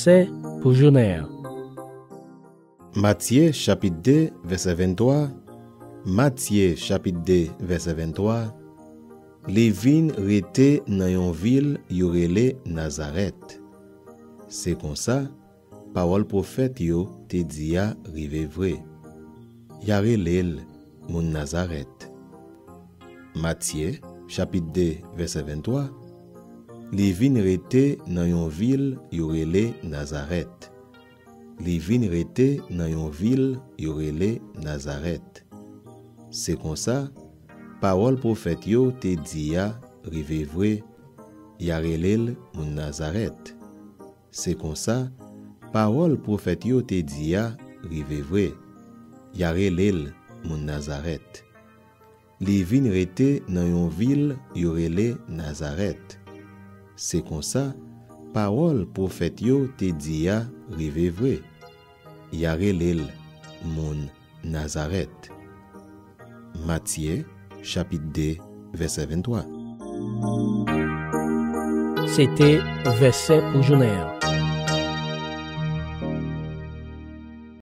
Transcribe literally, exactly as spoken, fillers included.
verset pour journée. Matthieu chapitre deux, verset vingt-trois. Matthieu chapitre deux, verset vingt-trois. Les vignes rete dans yon ville yorele Nazareth. C'est comme ça, parole prophète yo te dit ya rive vrai. Ya relel moun Nazareth. Matthieu chapitre deux, verset vingt-trois. Les vignes rete dans yon ville yorele Nazareth. Les vignes rete dans yon ville yorele Nazareth. C'est comme ça, parole prophète yo te dit ya rive vrai, ya relel moun Nazareth. C'est comme ça, parole prophète yo te dit ya rive vrai, ya relel moun Nazareth. Les vignes rete dans yon ville yorele Nazareth. C'est comme ça, parole prophète yo te dit ya rive vrai, ya relel moun Nazareth. Matthieu chapitre deux, verset vingt-trois. C'était verset pour journée.